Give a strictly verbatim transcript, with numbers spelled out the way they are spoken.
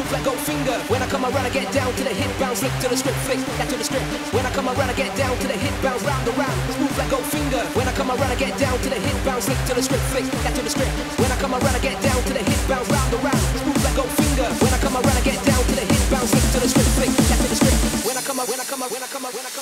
smooth like Goldfinger. When I come around, I get down to the hit bounce, flick to the script, flick that to the script. When I come around, I get down to the hit bounce, round and round, smooth like Goldfinger. When I come around, I get down to the hit bounce, flick to the script, flick that to the script. When I come around, I get down to the hit bounce, round and round, smooth like Goldfinger. When I come around, I get down to the hit bounce, flick to the script, flick that to the script. When I come up, when I come up, when I come up, when I come